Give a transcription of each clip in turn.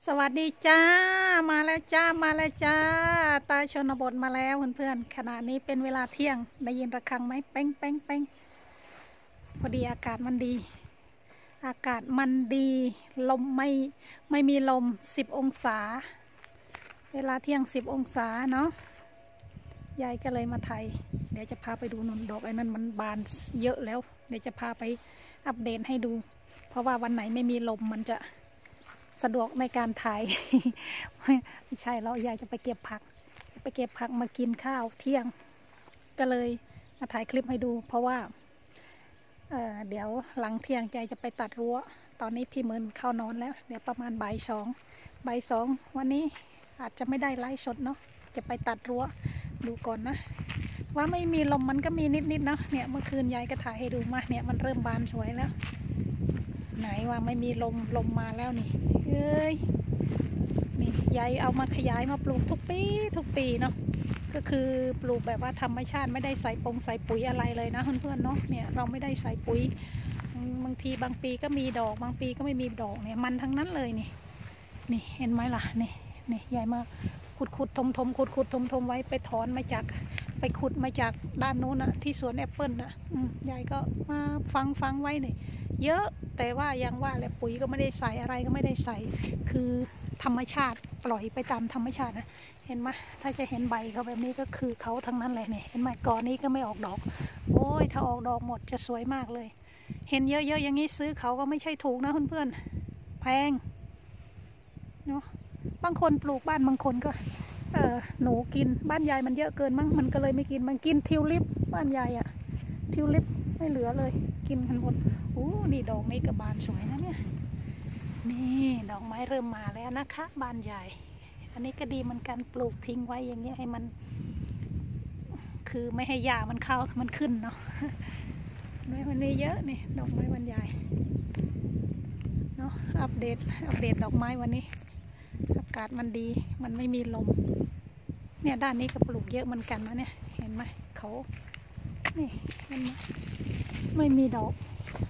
สวัสดีจ้ามาแล้วจ้ามาแล้วจ้าตาชนบทมาแล้วเพื่อนๆขณะนี้เป็นเวลาเที่ยงได้ยินระฆังไหมเป้งเป้งเป้งพอดีอากาศมันดีอากาศมันดีลมไม่มีลม10 องศาเวลาเที่ยง10 องศาเนาะยายก็เลยมาไทยเดี๋ยวจะพาไปดูนนดอกไอ้นั่นมันบานเยอะแล้วเดี๋ยวจะพาไปอัปเดตให้ดูเพราะว่าวันไหนไม่มีลมมันจะสะดวกในการถ่าย ไม่ใช่แล้วยายจะไปเก็บผักมากินข้าวเที่ยงก็เลยมาถ่ายคลิปให้ดูเพราะว่าเดี๋ยวหลังเที่ยงยายจะไปตัดรั้วตอนนี้พี่มืนเข้านอนแล้วเดี๋ยวประมาณบ่ายสองวันนี้อาจจะไม่ได้ไลฟ์สดเนาะจะไปตัดรั้วดูก่อนนะว่าไม่มีลมมันก็มีนิดๆนะเนี่ยเมื่อคืนยายก็ถ่ายให้ดูมาเนี่ยมันเริ่มบานสวยแล้วไหนว่าไม่มีลมมาแล้วนี่เอ้ยนี่ยายเอามาขยายมาปลูกทุกปีเนาะก็คือปลูกแบบว่าธรรมชาติไม่ได้ใส่ปุ๋ยอะไรเลยนะเพื่อนๆเนาะเนี่ยเราไม่ได้ใส่ปุ๋ยบางทีบางปีก็มีดอกบางปีก็ไม่มีดอกเนี่ยมันทั้งนั้นเลยนี่เห็นไหมล่ะนี่ยายมาขุดทมไว้ไปถอนมาจากไปขุดมาจากด้านโน้นนะที่สวนแอปเปิลนะยายก็มาฟังไว้เนี่ยเยอะแต่ว่ายังว่าแหละปุ๋ยก็ไม่ได้ใส่อะไรก็ไม่ได้ใส่คือธรรมชาติปล่อยไปตามธรรมชาตินะเห็นไหมถ้าจะเห็นใบเขาแบบนี้ก็คือเขาทั้งนั้นเลยเนี่ยเห็นไหมก่อนนี้ก็ไม่ออกดอกโอ้ยถ้าออกดอกหมดจะสวยมากเลยเห็นเยอะๆอย่างนี้ซื้อเขาก็ไม่ใช่ถูกนะเพื่อนๆแพงเนาะบางคนปลูกบ้านบางคนก็หนูกินบ้านยายมันเยอะเกินมั้งมันก็เลยไม่กินมันกินทิวลิปบ้านยายอะทิวลิปไม่เหลือเลยกินกันหมดโอ้นี่ดอกนี้ก็บานสวยนะเนี่ยนี่ดอกไม้เริ่มมาแล้วนะคะบานใหญ่อันนี้ก็ดีเหมือนกันปลูกทิ้งไว้อย่างเงี้ยให้มันคือไม่ให้หญ้ามันเข้ามันขึ้นเนาะมันมีเยอะนี่ดอกไม้บานใหญ่เนาะอัปเดตดอกไม้วันนี้อากาศมันดีมันไม่มีลมเนี่ยด้านนี้ก็ปลูกเยอะเหมือนกันนะเนี่ยเห็นไหมเขานี่เห็นไหมไม่มีดอก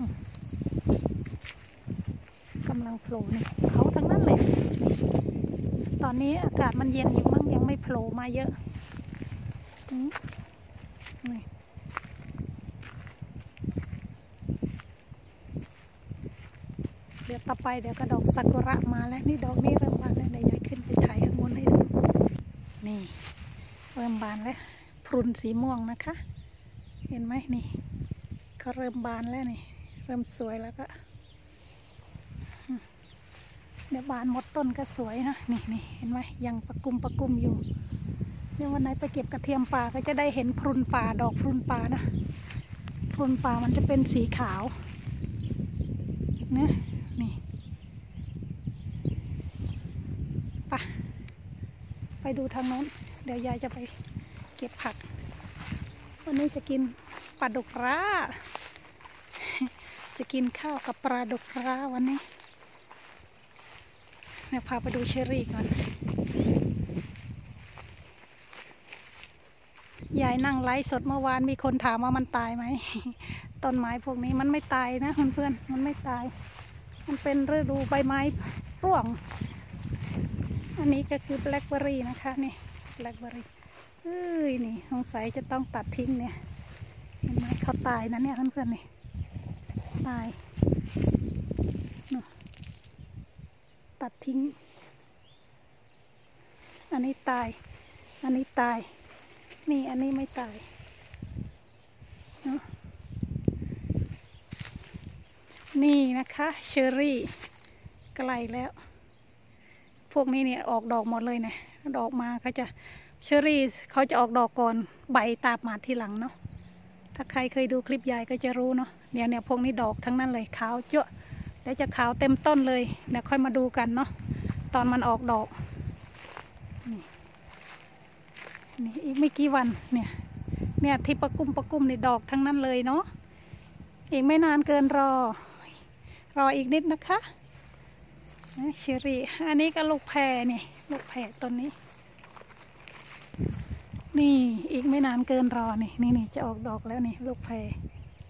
กำลังโผล่นี่เขาทั้งนั้นเลยตอนนี้อากาศมันเย็นอยู่มั้งยังไม่โผล่มาเยอะนี่เดี๋ยวต่อไปเดี๋ยวก็ดอกซากุระมาแล้วนี่ดอกนี้เริ่มบานแล้วเดี๋ยวยายขึ้นไปถ่ายข้างบนให้ดูนี่เริ่มบานแล้วพรุนสีม่วงนะคะเห็นไหมนี่เขาเริ่มบานแล้วนี่เริ่มสวยแล้วก็เดี๋ยวบานหมดต้นก็สวยนะนี่เห็นไหมยังประกุมอยู่เดี๋ยววันไหนไปเก็บกระเทียมป่าก็จะได้เห็นพรุนป่าดอกพรุนป่านะพรุนป่ามันจะเป็นสีขาวนะนี่ไปดูทางโน้นเดี๋ยวยายจะไปเก็บผักวันนี้จะกินปลาดุกร้าจะกินข้าวกับปลาดุกร้าวันนี้เดี๋ยวพาไปดูเชอรี่ก่อนยายนั่งไลฟ์สดเมื่อวานมีคนถามว่ามันตายไหมต้นไม้พวกนี้มันไม่ตายนะเพื่อนๆมันไม่ตายมันเป็นฤดูใบไม้ร่วงอันนี้ก็คือแบล็คเบอร์รี่นะคะนี่แบล็คเบอร์รี่นี่สงสัยจะต้องตัดทิ้งเนี่ยเห็นไหมเขาตายนะเนี่ยเพื่อนๆนี่ตายตัดทิ้งอันนี้ตายอันนี้ตายนี่อันนี้ไม่ตายนี่นะคะเชอรี่ใกล้แล้วพวกนี้เนี่ยออกดอกหมดเลยเนี่ยดอกมาเขาจะเชอรี่เขาจะออกดอกก่อนใบตามมาทีหลังเนาะถ้าใครเคยดูคลิปยายก็จะรู้เนาะเนี่ยพวกนี้ดอกทั้งนั้นเลยขาวเยอะแล้วจะขาวเต็มต้นเลยเดี๋ยวค่อยมาดูกันเนาะตอนมันออกดอกนี่อีกไม่กี่วันเนี่ยที่ประกุมในดอกทั้งนั้นเลยเนาะอีกไม่นานเกินรออีกนิดนะคะเชอรี่อันนี้ก็ลูกแพรนี่ลูกแพรต้นนี้นี่อีกไม่นานเกินรอนี่จะออกดอกแล้วนี่ลูกแพร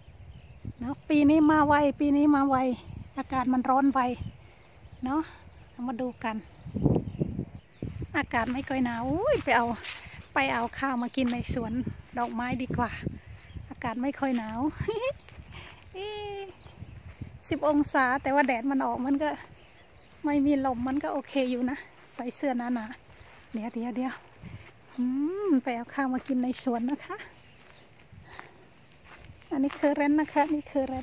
เนาะปีนี้มาไวอากาศมันร้อนไปเนาะมาดูกันอากาศไม่ค่อยหนาวไปเอาข้าวมากินในสวนดอกไม้ดีกว่าอากาศไม่ค่อยหนาว 10 องศาแต่ว่าแดดมันออกมันก็ไม่มีลมมันก็โอเคอยู่นะใส่เสื้อหนาๆเดี๋ยวไปเอาข้าวมากินในสวนนะคะอันนี้คือเรนนะคะนี่คือเรน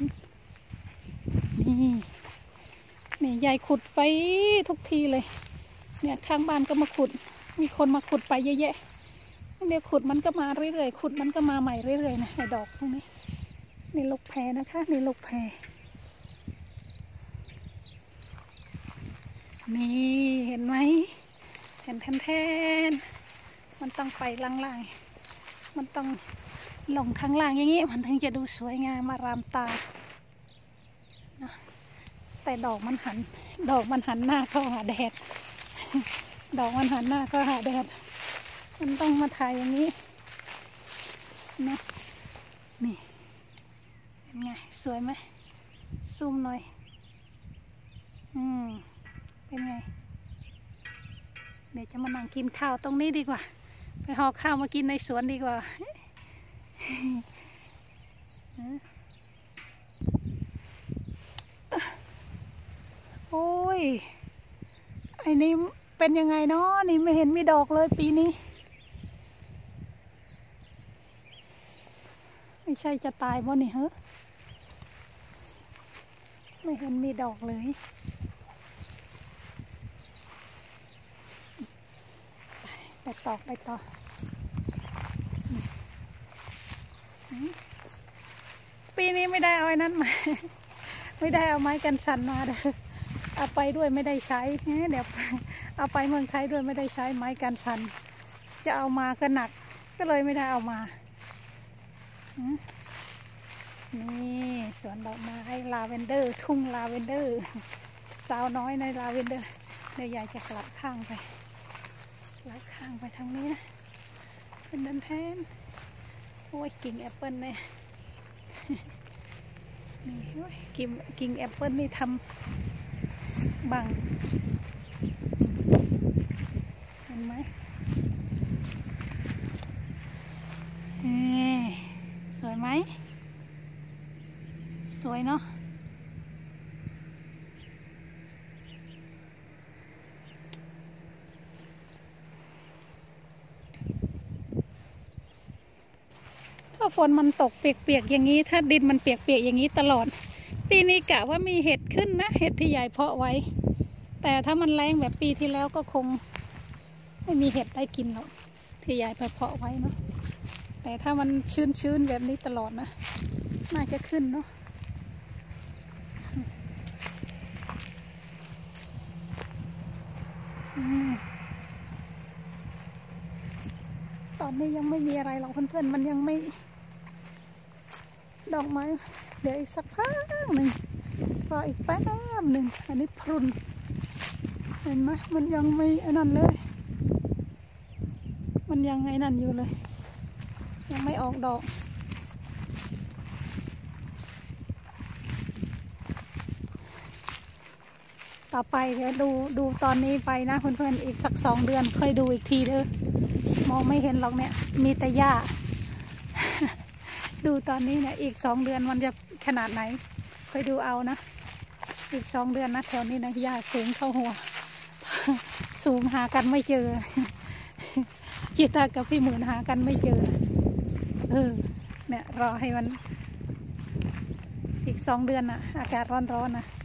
นี่ยายขุดไปทุกทีเลยเนี่ยข้างบ้านก็มาขุดมีคนมาขุดไปเยอะแยะเดี๋ยวขุดมันก็มาเรื่อยๆขุดมันก็มาใหม่เรื่อยๆนะไอ้ดอกตรงนี้นี่ลูกแพรนะคะนี่ลูกแพรนี่เห็นไหมเห็นแทนมันต้องไปล่างๆมันต้องลงข้างล่างอย่างนี้มันถึงจะดูสวยงามมารามตานะแต่ดอกมันหันหน้าเข้าหาแดดดอกมันหันหน้าเข้าหาแดดมันต้องมาถ่ายอย่างนี้นะนี่เป็นไงสวยไหมซูมหน่อยเป็นไงเดี๋ยวจะมานั่งกินข้าวตรงนี้ดีกว่าไปห่อข้าวมากินในสวนดีกว่าโอ้ยไอ้นี่เป็นยังไงเนาะนี่ไม่เห็นมีดอกเลยปีนี้ไม่ใช่จะตายบ่นี่เหรอไม่เห็นมีดอกเลยไปต่อปีนี้ไม่ได้เอาไอ้นั้นมา ไม่ได้เอาไม้กันชันมาเด้อเอาไปด้วยไม่ได้ใช้เดี๋ยวเอาไปเมืองไทยด้วยไม่ได้ใช้ไม้กันชันจะเอามาก็หนักก็เลยไม่ได้เอามานี่สวนดอกไม้ลาเวนเดอร์ทุ่งลาเวนเดอร์สาวน้อยในลาเวนเดอร์เดี๋ยวยายจะกลับข้างไปทางนี้นะเป็นดันแทนโอ้ยกิ่งแอปเปิ้ลเนี่ยนี่โอ้ยกิ่งแอปเปิ้ลนี่ทำบังเห็นไหมสวยไหมสวยเนาะถ้าฝนมันตกเปียกๆอย่างนี้ถ้าดินมันเปียกๆอย่างนี้ตลอดปีนี้กะว่ามีเห็ดขึ้นนะเห็ดที่ยายเพาะไว้แต่ถ้ามันแรงแบบปีที่แล้วก็คงไม่มีเห็ดได้กินหรอกที่ยายเพาะไว้เนาะแต่ถ้ามันชื้นแบบนี้ตลอดนะน่าจะขึ้นเนาะตอนนี้ยังไม่มีอะไรหรอกเพื่อนๆมันยังไม่ดอกไม้เดี๋ยวอีกสักพักหนึ่งรออีกแป๊บหนึ่งอันนี้พรุนเห็นไหมมันยังไม่อันนั้นเลยมันยังไงนั่นอยู่เลยยังไม่ออกดอกต่อไปเดี๋ยวดูตอนนี้ไปนะเพื่อนๆอีกสัก2 เดือนค่อยดูอีกทีเด้อมองไม่เห็นหรอกเนี่ยมีแต่หญ้า ดูตอนนี้เนี่ยอีก2 เดือนมันจะขนาดไหนค่อยดูเอานะอีก2 เดือนนะแถวนี้นะหญ้าสูงเข้าหัว สูงหากันไม่เจอ กีตากับพี่หมื่นหากันไม่เจอเนี่ยรอให้มันอีก2 เดือนนะอากาศร้อนนะ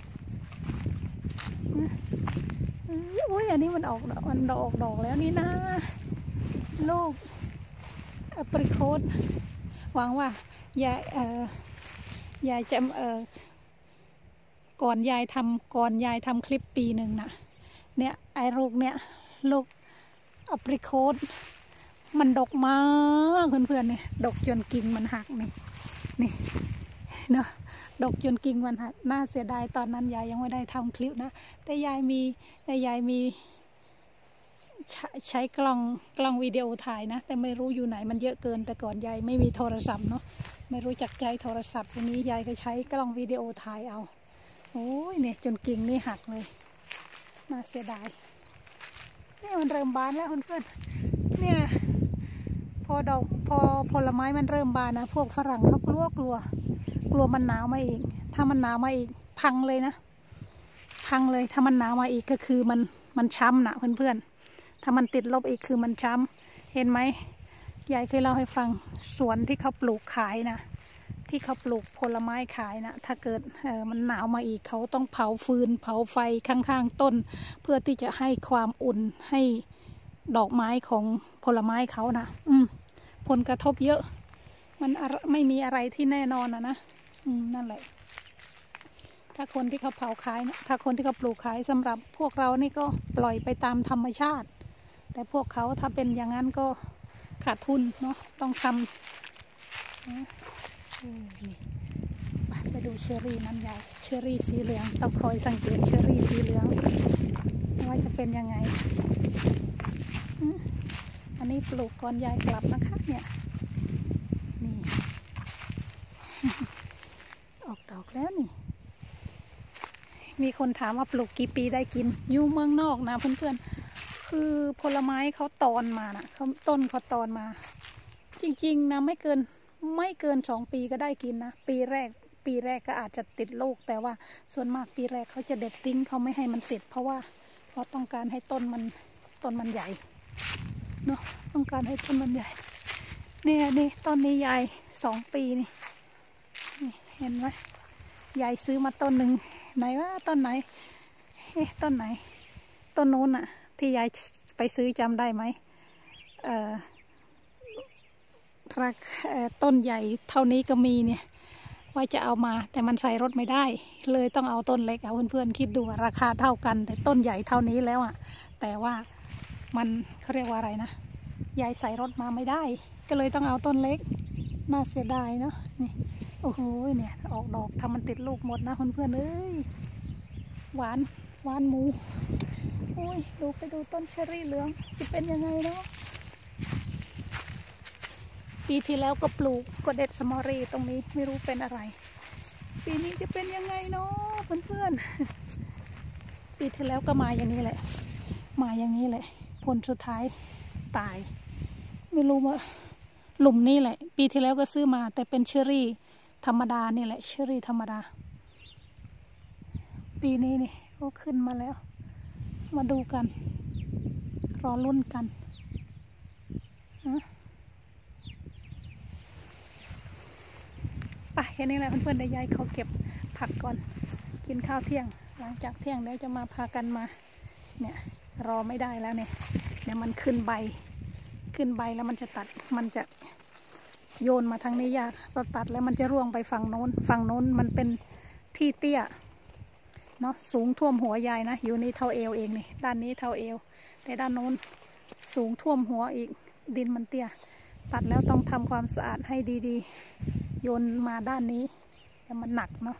อุ้ยอันนี้มันออกดอกแล้วนี่นะลูกแอปริโคตหวังว่ายายจะก่อนยายทำคลิปปีหนึ่งนะเนี่ยไอ้ลูกเนี่ยลูกแอปริโคตมันดกมากเพื่อนๆเนี่ยดกจนกิ่งมันหักนี่เนาะดกจนกิ่งมันหักน่าเสียดายตอนนั้นยายยังไม่ได้ทำคลิปนะแต่ยายมีใช้กล้องวิดีโอถ่ายนะแต่ไม่รู้อยู่ไหนมันเยอะเกินแต่ก่อนยายไม่มีโทรศัพท์เนาะไม่รู้จักใช้โทรศัพท์วันนี้ยายก็ใช้กล้องวิดีโอถ่ายเอาโอ้ยเนี่ยจนกิ่งนี่หักเลยน่าเสียดายนี่มันเริ่มบานแล้วเพื่อนๆเนี่ยพอผลไม้มันเริ่มบานนะพวกฝรั่งเขากลัวมันหนาวมาอีกถ้ามันหนาวมาอีกพังเลยนะพังเลยถ้ามันหนาวมาอีกก็คือมันช้ำนะเพื่อนๆถ้ามันติดลบอีกคือมันช้ำเห็นไหมยายเคยเล่าให้ฟังสวนที่เขาปลูกขายนะที่เขาปลูกผลไม้ขายนะถ้าเกิดมันหนาวมาอีกเขาต้องเผาฟืนเผาไฟข้างๆต้นเพื่อที่จะให้ความอุ่นให้ดอกไม้ของผลไม้เขานะผลกระทบเยอะมันไม่มีอะไรที่แน่นอนนะนั่นแหละถ้าคนที่เขาเผาขายนะถ้าคนที่เขาปลูกขายสำหรับพวกเรานี่ก็ปล่อยไปตามธรรมชาติแต่พวกเขาถ้าเป็นอย่างนั้นก็ขาดทุนเนาะต้องทำไปดูเชอรี่มันใหญ่เชอรี่สีเหลืองต้องคอยสังเกตเชอรี่สีเหลืองว่าจะเป็นยังไงอันนี้ปลูกก่อนยายกลับนะคะเนี่ยนี่ ออกดอกแล้วนี่มีคนถามว่าปลูกกี่ปีได้กินอยู่เมืองนอกนะเพื่อนๆคือผลไม้เขาตอนมานะต้นเขาตอนมาจริงๆนะไม่เกิน2 ปีก็ได้กินนะปีแรกก็อาจจะติดลูกแต่ว่าส่วนมากปีแรกเขาจะเด็ดทิ้งเขาไม่ให้มันติดเพราะว่าเขาต้องการให้ต้นมันใหญ่เนาะต้องการให้ต้นมันใหญ่นี่ต้นนี้ใหญ่2 ปีนี่เห็นไหมยายซื้อมาต้นหนึ่งไหนว่าต้นไหนต้นไหนต้นนู้นอะที่ยายไปซื้อจำได้ไหมต้นใหญ่เท่านี้ก็มีเนี่ยว่าจะเอามาแต่มันใส่รถไม่ได้เลยต้องเอาต้นเล็กเอาเพื่อนๆคิดดูราคาเท่ากันแต่ต้นใหญ่เท่านี้แล้วอะแต่ว่ามันเขาเรียกว่าอะไรนะยายใส่รถมาไม่ได้ก็เลยต้องเอาต้นเล็กน่าเสียดายเนาะนี่โอ้โหเนี่ยออกดอกทำมันติดลูกหมดนะเพื่อนๆเอ้ยหวานหมูโอ้ยไปดูต้นเชอรี่เหลืองจะเป็นยังไงเนาะปีที่แล้วก็ปลูกก็เด็ดสมอรี่ตรงนี้ไม่รู้เป็นอะไรปีนี้จะเป็นยังไงเนาะเพื่อนๆปีที่แล้วก็มาอย่างนี้แหละผลสุดท้ายตายไม่รู้ว่าหลุมนี้แหละปีที่แล้วก็ซื้อมาแต่เป็นเชอรี่ธรรมดานี่แหละเชอรี่ธรรมดาปีนี้นี่ก็ขึ้นมาแล้วมาดูกันรอลุ้นกันไปแค่นี้แหละเพื่อนๆเดี๋ยวยายเขาเก็บผักก่อนกินข้าวเที่ยงหลังจากเที่ยงเดี๋ยวจะมาพากันมาเนี่ยรอไม่ได้แล้วเนี่ยมันขึ้นใบแล้วมันจะตัดมันจะโยนมาทางนี้ยากเราตัดแล้วมันจะร่วงไปฝั่งโน้นมันเป็นที่เตี้ยเนาะสูงท่วมหัวยายนะอยู่นี่เท่าเอวเองนี่ด้านนี้เท่าเอวแต่ด้านโน้นสูงท่วมหัวอีกดินมันเตี้ยตัดแล้วต้องทำความสะอาดให้ดีๆโยนมาด้านนี้แต่มันหนักเนาะ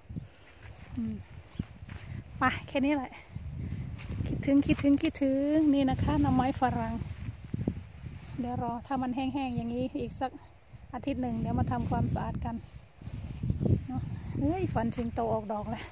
ไปแค่นี้แหละคิดถึงนี่นะคะหน่อไม้ฝรั่งเดี๋ยวรอถ้ามันแห้งๆอย่างนี้อีกสักอาทิตย์หนึ่งเดี๋ยวมาทำความสะอาดกันเนาะเฮ้ยฝันสิงโตออกดอกแล้ว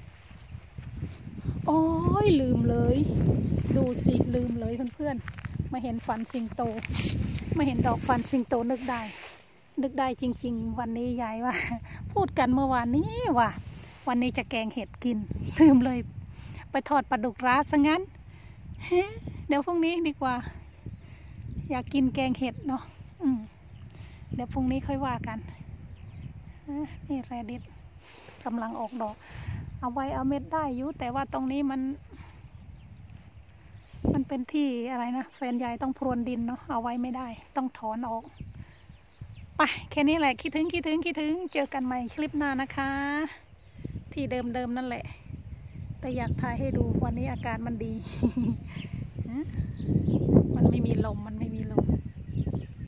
โอ้ยลืมเลยดูสิลืมเลยเพื่อนๆมาเห็นฝันสิงโตมาเห็นดอกฝันสิงโตนึกได้จริงๆวันนี้ยายว่าพูดกันเมื่อวานนี้ว่าวันนี้จะแกงเห็ดกินลืมเลยไปทอดปลาดุกร้าซะงั้นเดี๋ยวพรุ่งนี้ดีกว่าอยากกินแกงเห็ดเนาะเดี๋ยวพรุ่งนี้ค่อยว่ากันนี่แรดิสกำลังออกดอกเอาไว้เอาเม็ดได้อยู่แต่ว่าตรงนี้มันเป็นที่อะไรนะแฟนยายต้องพรวนดินเนาะเอาไว้ไม่ได้ต้องถอนออกไปแค่นี้แหละคิดถึงเจอกันใหม่คลิปหน้านะคะที่เดิมนั่นแหละแต่อยากถ่ายให้ดูวันนี้อากาศมันดี มันไม่มีลม